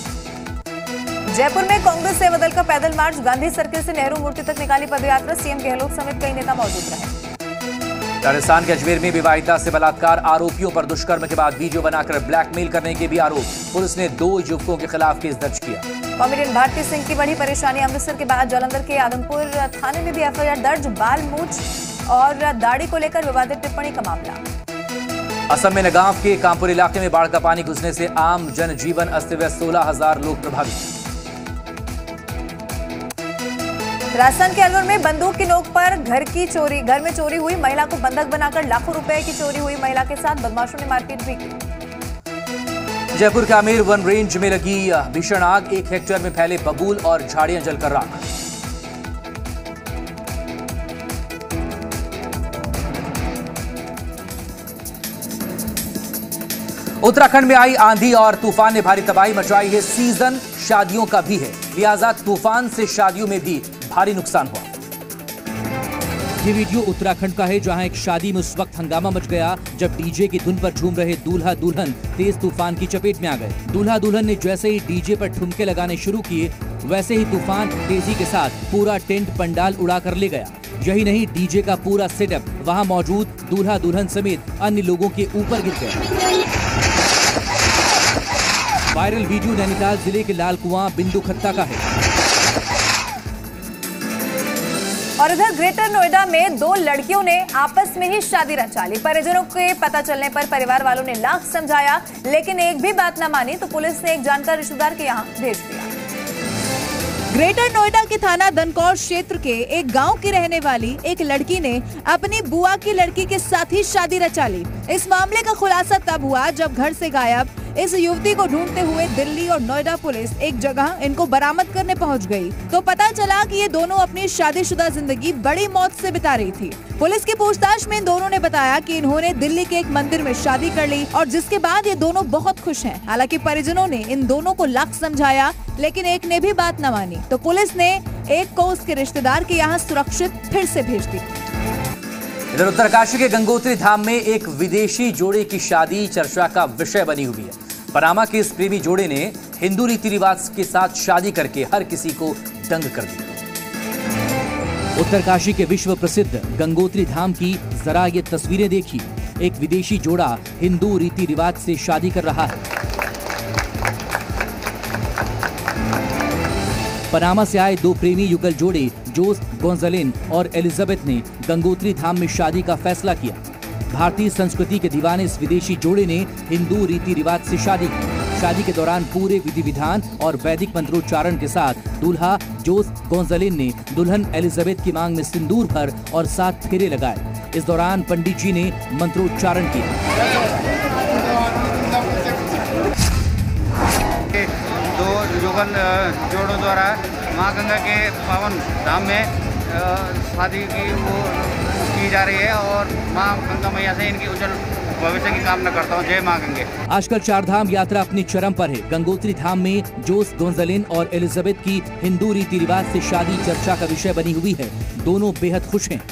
जयपुर में कांग्रेस से बदल का पैदल मार्च। गांधी सर्किल से नेहरू मूर्ति तक निकाली पदयात्रा। सीएम गहलोत समेत कई नेता मौजूद रहे। राजस्थान के अजमेर में विवाहिता से बलात्कार। आरोपियों पर दुष्कर्म के बाद वीडियो बनाकर ब्लैकमेल करने के भी आरोप। पुलिस ने 2 युवकों के खिलाफ केस दर्ज किया। कॉमेडियन भारती सिंह की बड़ी परेशानी। अमृतसर के बाद जालंधर के आदमपुर थाने में भी एफआईआर दर्ज। बाल मूछ और दाढ़ी को लेकर विवादित टिप्पणी का मामला। असम में नगांव के कामपुर इलाके में बाढ़ का पानी घुसने से आम जनजीवन अस्त-व्यस्त। 16,000 लोग प्रभावित। राजस्थान के अलवर में बंदूक की नोक पर घर में चोरी हुई। महिला को बंधक बनाकर लाखों रुपए की चोरी हुई। महिला के साथ बदमाशों ने मारपीट भी की। जयपुर के आमेर वन रेंज में लगी भीषण आग। 1 हेक्टेयर में फैले बबूल और झाड़ियां जलकर राख। उत्तराखंड में आई आंधी और तूफान ने भारी तबाही मचाई है। सीजन शादियों का भी है, लिहाजा तूफान से शादियों में भी भारी नुकसान हुआ। ये वीडियो उत्तराखंड का है, जहां एक शादी में उस वक्त हंगामा मच गया जब डीजे की धुन पर झूम रहे दूल्हा दुल्हन तेज तूफान की चपेट में आ गए। दूल्हा दुल्हन ने जैसे ही डीजे पर ठुमके लगाने शुरू किए, वैसे ही तूफान तेजी के साथ पूरा टेंट पंडाल उड़ा कर ले गया। यही नहीं, डीजे का पूरा सेटअप वहां मौजूद दूल्हा दुल्हन समेत अन्य लोगों के ऊपर गिर गया। वायरल वीडियो नैनीताल जिले के लाल कुआं बिंदु खत्ता का है। और इधर ग्रेटर नोएडा में 2 लड़कियों ने आपस में ही शादी रचा ली। परिजनों के पता चलने पर परिवार वालों ने लाख समझाया, लेकिन एक भी बात न मानी तो पुलिस ने एक जानकार रिश्तेदार के यहाँ भेज दिया। ग्रेटर नोएडा के थाना दनकौर क्षेत्र के एक गांव की रहने वाली एक लड़की ने अपनी बुआ की लड़की के साथ ही शादी रचा ली। इस मामले का खुलासा तब हुआ जब घर से गायब इस युवती को ढूंढते हुए दिल्ली और नोएडा पुलिस एक जगह इनको बरामद करने पहुंच गई, तो पता चला कि ये दोनों अपनी शादीशुदा जिंदगी बड़ी मौत से बिता रही थी। पुलिस की पूछताछ में इन दोनों ने बताया कि इन्होंने दिल्ली के एक मंदिर में शादी कर ली और जिसके बाद ये दोनों बहुत खुश हैं। हालांकि परिजनों ने इन दोनों को लाख समझाया, लेकिन एक ने भी बात न मानी, तो पुलिस ने एक को उसके रिश्तेदार के यहाँ सुरक्षित फिर से भेज दी। इधर उत्तरकाशी के गंगोत्री धाम में एक विदेशी जोड़े की शादी चर्चा का विषय बनी हुई है। पनामा के इस प्रेमी जोड़े ने हिंदू रीति रिवाज के साथ शादी करके हर किसी को दंग कर दिया। उत्तरकाशी के विश्व प्रसिद्ध गंगोत्री धाम की जरा ये तस्वीरें देखिए। एक विदेशी जोड़ा हिंदू रीति रिवाज से शादी कर रहा है। पनामा से आए 2 प्रेमी युगल जोड़े जोस गोंजालिन और एलिजाबेथ ने गंगोत्री धाम में शादी का फैसला किया। भारतीय संस्कृति के दीवाने इस विदेशी जोड़े ने हिंदू रीति रिवाज से शादी की। शादी के दौरान पूरे विधि विधान और वैदिक मंत्रोच्चारण के साथ दूल्हा जोस गोंजालिन ने दुल्हन एलिजाबेथ की मांग में सिंदूर भर और 7 फेरे लगाए। इस दौरान पंडित जी ने मंत्रोच्चारण किया। दो युगल जोड़ों द्वारा मां गंगा के पावन धाम में शादी की वो की जा रही है और मां गंगा मैया से इनकी उज्जवल भविष्य की कामना करता हूँ। जय मां गंगे। आजकल 4 धाम यात्रा अपनी चरम पर है। गंगोत्री धाम में जोस गोंजालिन और एलिजाबेथ की हिंदू रीति रिवाज से शादी चर्चा का विषय बनी हुई है। दोनों बेहद खुश हैं।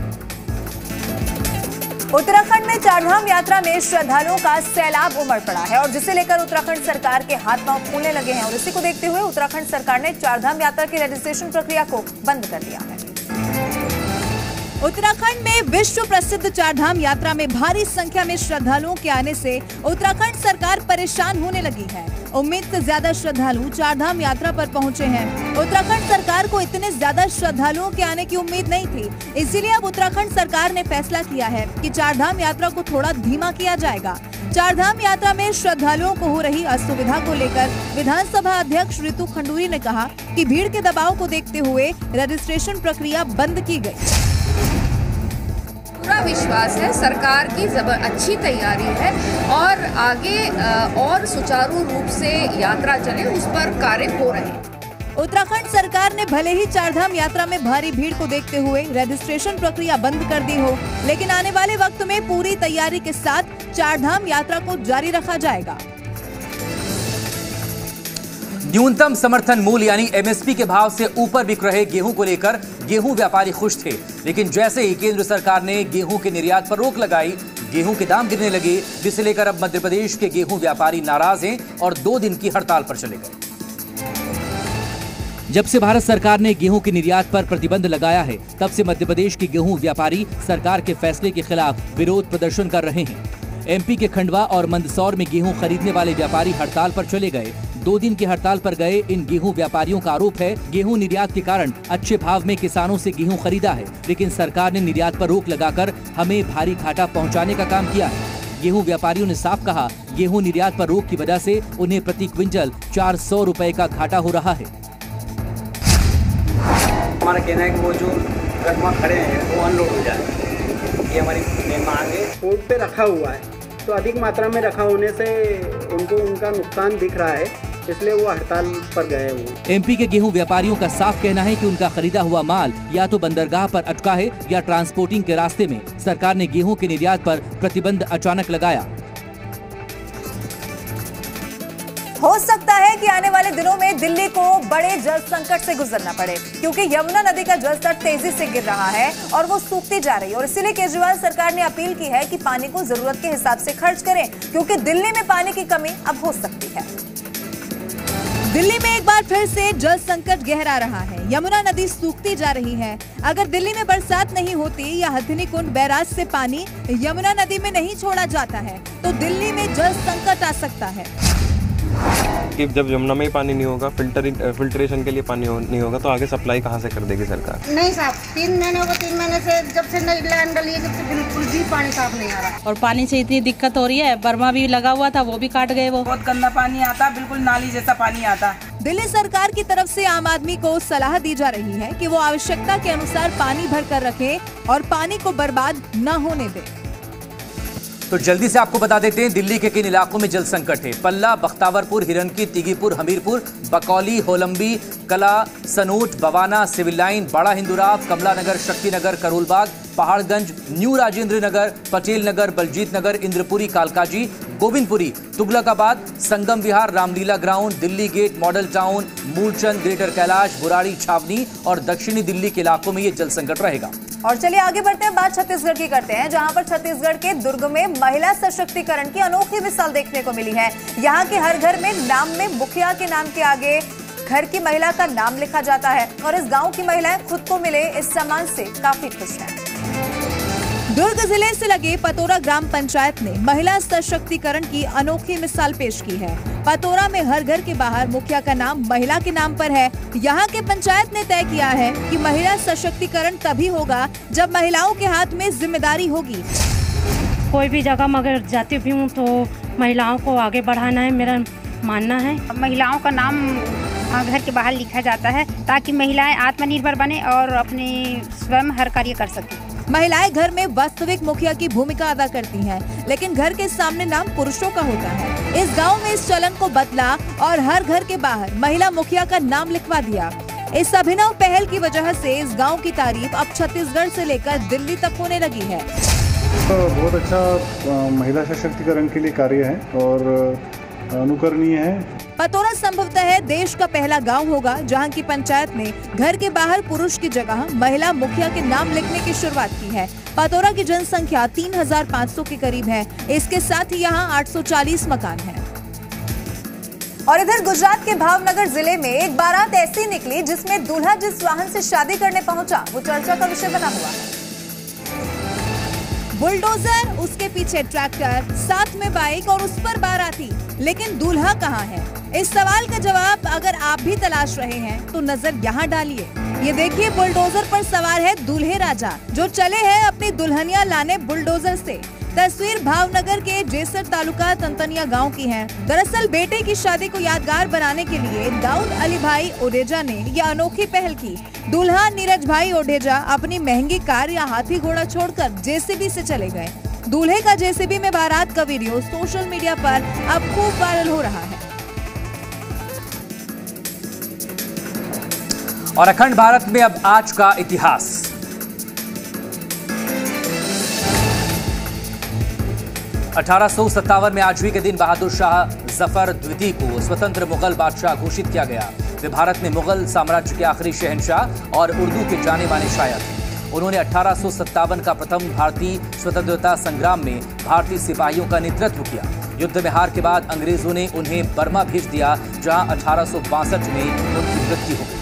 उत्तराखंड में 4 धाम यात्रा में श्रद्धालुओं का सैलाब उमड़ पड़ा है और जिसे लेकर उत्तराखंड सरकार के हाथ पांव फूलने लगे हैं और इसी को देखते हुए उत्तराखंड सरकार ने 4 धाम यात्रा की रजिस्ट्रेशन प्रक्रिया को बंद कर दिया है। उत्तराखंड में विश्व प्रसिद्ध 4 धाम यात्रा में भारी संख्या में श्रद्धालुओं के आने से उत्तराखंड सरकार परेशान होने लगी है। उम्मीद से ज्यादा श्रद्धालु 4 धाम यात्रा पर पहुंचे हैं। उत्तराखंड सरकार को इतने ज्यादा श्रद्धालुओं के आने की उम्मीद नहीं थी, इसीलिए अब उत्तराखंड सरकार ने फैसला किया है कि 4 धाम यात्रा को थोड़ा धीमा किया जाएगा। 4 धाम यात्रा में श्रद्धालुओं को हो रही असुविधा को लेकर विधानसभा अध्यक्ष ऋतु खंडूरी ने कहा कि भीड़ के दबाव को देखते हुए रजिस्ट्रेशन प्रक्रिया बंद की गई। पूरा विश्वास है, सरकार की अच्छी तैयारी है और आगे और सुचारू रूप से यात्रा चले उस पर कार्य हो रहे हैं। उत्तराखंड सरकार ने भले ही 4 धाम यात्रा में भारी भीड़ को देखते हुए रजिस्ट्रेशन प्रक्रिया बंद कर दी हो, लेकिन आने वाले वक्त में पूरी तैयारी के साथ 4 धाम यात्रा को जारी रखा जाएगा। न्यूनतम समर्थन मूल्य यानी एमएसपी के भाव से ऊपर बिक रहे गेहूं को लेकर गेहूं व्यापारी खुश थे, लेकिन जैसे ही केंद्र सरकार ने गेहूं के निर्यात पर रोक लगाई, गेहूं के दाम गिरने लगे, जिसे लेकर अब मध्य प्रदेश के गेहूं व्यापारी नाराज हैं और 2 दिन की हड़ताल पर चले गए। जब से भारत सरकार ने गेहूं के निर्यात पर प्रतिबंध लगाया है, तब से मध्य प्रदेश के गेहूं व्यापारी सरकार के फैसले के खिलाफ विरोध प्रदर्शन कर रहे हैं। एमपी के खंडवा और मंदसौर में गेहूं खरीदने वाले व्यापारी हड़ताल पर चले गए। 2 दिन की हड़ताल पर गए इन गेहूं व्यापारियों का आरोप है, गेहूं निर्यात के कारण अच्छे भाव में किसानों से गेहूं खरीदा है, लेकिन सरकार ने निर्यात पर रोक लगाकर हमें भारी घाटा पहुंचाने का काम किया है। गेहूं व्यापारियों ने साफ कहा, गेहूं निर्यात पर रोक की वजह से उन्हें प्रति क्विंटल 400 रुपए का घाटा हो रहा है। हमारा कहना है कि वो जो ट्रक में खड़े हैं वो अनलोड हो जाए, ये हमारी मांग है। रोड पे रखा हुआ है तो अधिक मात्रा में रखा होने से उनको उनका नुकसान दिख रहा है, इसलिए वो हड़ताल पर गए हुए। एमपी के गेहूं व्यापारियों का साफ कहना है कि उनका खरीदा हुआ माल या तो बंदरगाह पर अटका है या ट्रांसपोर्टिंग के रास्ते में। सरकार ने गेहूं के निर्यात पर प्रतिबंध अचानक लगाया। हो सकता है कि आने वाले दिनों में दिल्ली को बड़े जल संकट से गुजरना पड़े, क्योंकि यमुना नदी का जलस्तर तेजी से गिर रहा है और वो सूखती जा रही है और इसीलिए केजरीवाल सरकार ने अपील की है कि पानी को जरूरत के हिसाब से खर्च करें, क्योंकि दिल्ली में पानी की कमी अब हो सकती है। दिल्ली में एक बार फिर से जल संकट गहरा रहा है। यमुना नदी सूखती जा रही है। अगर दिल्ली में बरसात नहीं होती या हथिनी कुंड बैराज से पानी यमुना नदी में नहीं छोड़ा जाता है तो दिल्ली में जल संकट आ सकता है। कि जब यमुना में ही पानी नहीं होगा, फिल्ट्रेशन के लिए पानी नहीं होगा, तो आगे सप्लाई कहाँ से कर देगी सरकार? नहीं साहब, 3 महीने हो गए, 3 महीने से जब से नई लाइन डली है जब से बिल्कुल भी पानी साफ नहीं आ रहा और पानी से इतनी दिक्कत हो रही है। बर्मा भी लगा हुआ था, वो भी काट गए। वो बहुत गंदा पानी आता, बिल्कुल नाली जैसा पानी आता। दिल्ली सरकार की तरफ से आम आदमी को सलाह दी जा रही है कि वो आवश्यकता के अनुसार पानी भर कर रखे और पानी को बर्बाद न होने दे। तो जल्दी से आपको बता देते हैं दिल्ली के किन इलाकों में जल संकट है। पल्ला, बख्तावरपुर, हिरनकी, तिगीपुर, हमीरपुर, बकौली, होलंबी, कला, सनूट, बवाना, सिविल लाइन, बड़ा Hindurao, Kamla Nagar, Shaktinagar, Karolbagh, Paharganj, new Rajendra Nagar, Patel Nagar, Baljeet Nagar, Indrapuri, Kalkaji, Govindpuri, Tughlakabad, Sangam Vihar, Ramlila ground, Delhi gate, model town, Moolchand, greater Kailash, Burari, छावनी और दक्षिणी दिल्ली के इलाकों में ये जल संकट रहेगा। और चलिए आगे बढ़ते हैं, बात छत्तीसगढ़ की करते हैं, जहां पर छत्तीसगढ़ के दुर्ग में महिला सशक्तिकरण की अनोखी मिसाल देखने को मिली है। यहां के हर घर में नाम में मुखिया के नाम के आगे घर की महिला का नाम लिखा जाता है और इस गांव की महिलाएं खुद को मिले इस सम्मान से काफी खुश हैं। दुर्ग जिले से लगे पतोरा ग्राम पंचायत ने महिला सशक्तिकरण की अनोखी मिसाल पेश की है। पतोरा में हर घर के बाहर मुखिया का नाम महिला के नाम पर है। यहाँ के पंचायत ने तय किया है कि महिला सशक्तिकरण तभी होगा जब महिलाओं के हाथ में जिम्मेदारी होगी। कोई भी जगह मगर जाती भी हूँ तो महिलाओं को आगे बढ़ाना है मेरा मानना है। महिलाओं का नाम घर के बाहर लिखा जाता है ताकि महिलाएं आत्मनिर्भर बने और अपने स्वयं हर कार्य कर सकें। महिलाएं घर में वास्तविक मुखिया की भूमिका अदा करती हैं, लेकिन घर के सामने नाम पुरुषों का होता है। इस गांव में इस चलन को बदला और हर घर के बाहर महिला मुखिया का नाम लिखवा दिया। इस अभिनव पहल की वजह से इस गांव की तारीफ अब छत्तीसगढ़ से लेकर दिल्ली तक होने लगी है। बहुत अच्छा महिला सशक्तिकरण के लिए कार्य है और अनुकरणीय है। पतोरा संभवतः देश का पहला गांव होगा जहां की पंचायत ने घर के बाहर पुरुष की जगह महिला मुखिया के नाम लिखने की शुरुआत की है। पतोरा की जनसंख्या 3500 के करीब है। इसके साथ ही यहां 840 मकान हैं। और इधर गुजरात के भावनगर जिले में एक बारात ऐसी निकली जिसमें दूल्हा जिस वाहन से शादी करने पहुंचा वो चर्चा का विषय बना हुआ है। बुलडोजर, उसके पीछे ट्रैक्टर, साथ में बाइक और उस पर बाराती, लेकिन दूल्हा कहाँ है? इस सवाल का जवाब अगर आप भी तलाश रहे हैं तो नजर यहाँ डालिए। ये देखिए, बुलडोजर पर सवार है दूल्हे राजा जो चले हैं अपनी दुल्हनिया लाने बुलडोजर से। तस्वीर भावनगर के जेसर तालुका तंतनिया गांव की है। दरअसल बेटे की शादी को यादगार बनाने के लिए दाऊद अली भाई ओडेजा ने यह अनोखी पहल की। दूल्हा नीरज भाई ओडेजा अपनी महंगी कार या हाथी घोड़ा छोड़कर जेसीबी से चले गए। दूल्हे का जेसीबी में बारात का वीडियो सोशल मीडिया पर अब खूब वायरल हो रहा है। और अखंड भारत में अब आज का इतिहास। 1857 में आज ही के दिन बहादुर शाह जफर द्वितीय को स्वतंत्र मुगल बादशाह घोषित किया गया। वे भारत में मुगल साम्राज्य के आखिरी शहंशाह और उर्दू के जाने माने शायर थे। उन्होंने 1857 का प्रथम भारतीय स्वतंत्रता संग्राम में भारतीय सिपाहियों का नेतृत्व किया। युद्ध में हार के बाद अंग्रेजों ने उन्हें बर्मा भेज दिया, जहां 1862 में उनकी मृत्यु हो गई।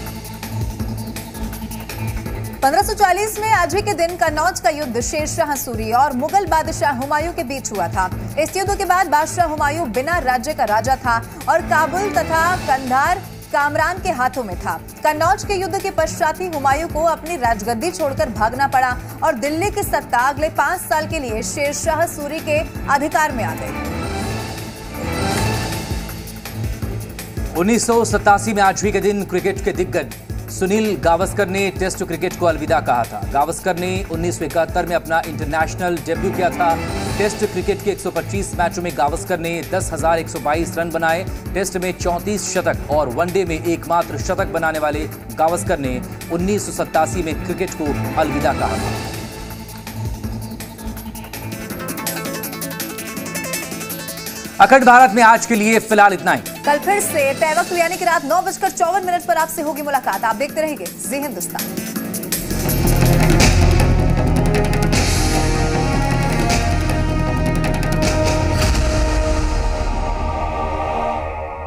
1540 में आज ही के दिन कन्नौज का युद्ध शेरशाह सूरी और मुगल बादशाह हुमायूं के बीच हुआ था। इस युद्ध के बाद बादशाह हुमायूं बिना राज्य का राजा था और काबुल तथा कंधार कामरान के हाथों में था। कन्नौज के युद्ध के पश्चात ही हुमायूं को अपनी राजगद्दी छोड़कर भागना पड़ा और दिल्ली की सत्ता अगले 5 साल के लिए शेरशाह सूरी के अधिकार में आ गई। 1987 में आज ही के दिन क्रिकेट के दिग्गज सुनील गावस्कर ने टेस्ट क्रिकेट को अलविदा कहा था। गावस्कर ने 1971 में अपना इंटरनेशनल डेब्यू किया था। टेस्ट क्रिकेट के 125 मैचों में गावस्कर ने 10,122 रन बनाए। टेस्ट में 34 शतक और वनडे में एकमात्र शतक बनाने वाले गावस्कर ने 1987 में क्रिकेट को अलविदा कहा था। अखंड भारत में आज के लिए फिलहाल इतना ही। कल फिर से तय वक्त यानी कि रात 9:54 पर आपसे होगी मुलाकात। आप देखते रहिए जी हिंदुस्तान।